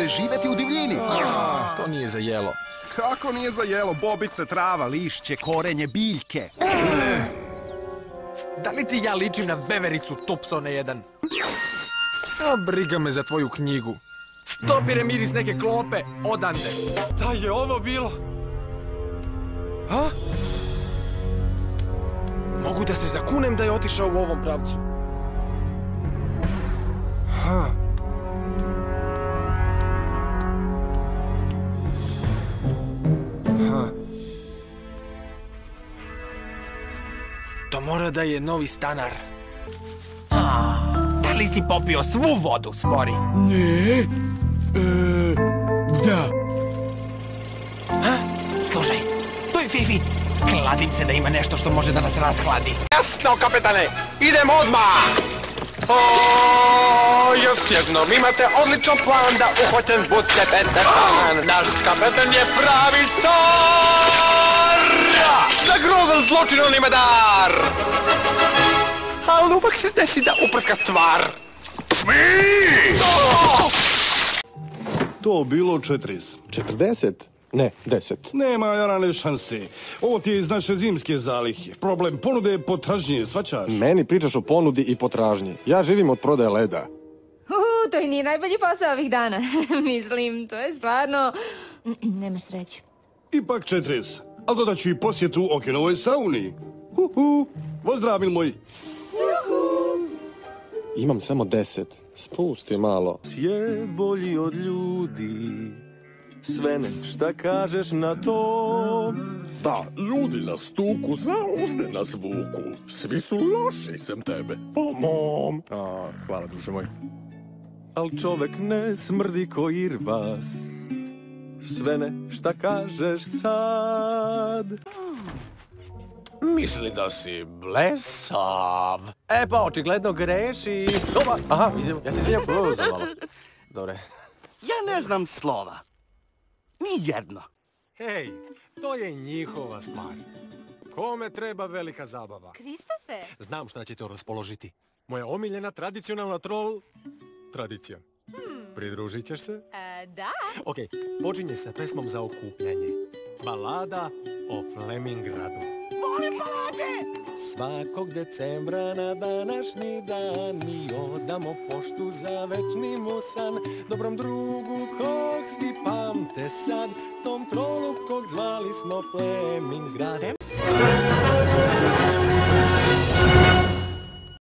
živeti u divljini. To nije za jelo. Kako nije za jelo? Bobice, trava, lišće, korenje, biljke. Da li ti ja ličim na vevericu, tupsone jedan? A briga me za tvoju knjigu. Dopire miris neke klope, odande. Da je ovo bilo? A? Mogu da se zakunem da je otišao u ovom pravcu. Ha. Ha. To mora da je novi stanar. Da li si popio svu vodu, Spori? Ne. Da. Ha? Slušaj, to je Fifi. Kladim se da ima nešto što može da nas rashladi. Jasno, kapetane, idemo odmah! Još jednom, imate odličan plan da uhvaten budete Peter Pan. Naš kapetan je pravi car! Za grozan zločin on ima dar! Ali uvek se desi da uprska stvar. To bilo 40. 40? Ne, 10. Nema jarane šanse. Ovo ti je iz naše zimske zalihe. Problem ponude je potražnje, svačaš? Meni pričaš o ponudi i potražnji. Ja živim od prodaje leda. To i nije najbolji posao ovih dana. Mislim, to je stvarno... Nemaš sreće. Ipak 40. Ali dodaću i posjetu Okenovoj sauni. Pozdrav, mil moj. Imam samo 10. Spusti malo. Je bolji od ljudi. Svene, šta kažeš na to? Da, ljudi nas tuku, zauzde nas vuku. Svi su loši sem tebe, po mom. Hvala, duše moj. Al čovek ne smrdi ko irvas. Svene, šta kažeš sad? Misli da si blesav. E pa, očigledno greši. Dobar, aha, idemo, ja se izvinjam. Dobre. Ja ne znam slova. Ni jedno. Hej, to je njihova stvar. Kome treba velika zabava? Kristofe? Znam šta će to raspoložiti. Moja omiljena tradicionalna trol... Tradicija. Pridružit ćeš se? Da. Ok, počinje sa pesmom za okupljanje. Balada o Flemingradu. Volim balade! Svakog decembra na današnji dan mi odamo poštu za večni mu san. Dobrom drugu kog svi pamte sad, tom trolu kog zvali smo Flemingrad.